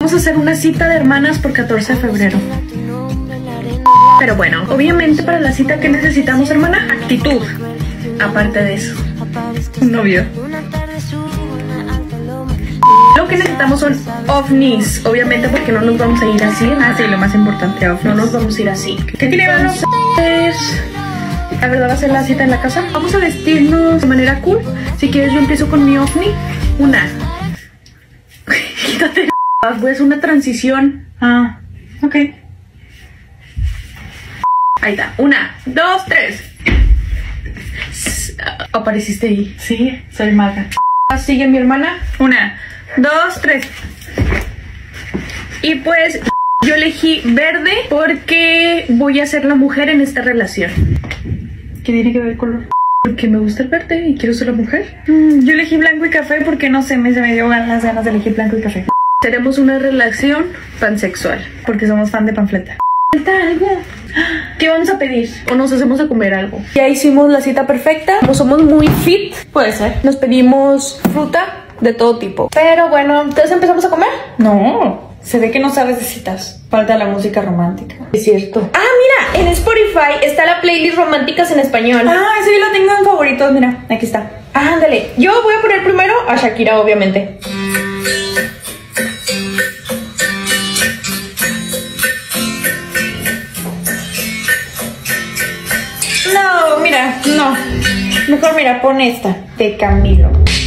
Vamos a hacer una cita de hermanas por 14 de febrero. Pero bueno, obviamente para la cita, ¿qué necesitamos, hermana? Actitud. Aparte de eso, un novio. Lo que necesitamos son ovnis, obviamente, porque no nos vamos a ir así. Ah, sí, lo más importante, no nos vamos a ir así. ¿Qué queremos hacer? La verdad va a ser la cita en la casa. Vamos a vestirnos de manera cool. Si quieres yo empiezo con mi ovni. Una. Quítate. Voy a hacer una transición. Ah, ok. Ahí está. Una, dos, tres. Apareciste ahí. Sí, soy maga. Sigue mi hermana. Una, dos, tres. Y pues yo elegí verde porque voy a ser la mujer en esta relación. ¿Qué tiene que ver el color? Porque me gusta el verde y quiero ser la mujer. Yo elegí blanco y café porque no sé, se me dio las ganas de elegir blanco y café. Tenemos una relación pansexual porque somos fan de Panfleta. ¿Falta algo? ¿Qué vamos a pedir? ¿O nos hacemos a comer algo? Ya hicimos la cita perfecta. Como somos muy fit, puede ser, nos pedimos fruta de todo tipo. Pero bueno, ¿entonces empezamos a comer? No, se ve que no sabes de citas. Falta la música romántica. Es cierto. Ah, mira, en Spotify está la playlist románticas en español. Ah, sí, lo tengo en favoritos, mira, aquí está. Ándale, yo voy a poner primero a Shakira, obviamente. No, mira, no. Mejor mira, pon esta, de Camilo.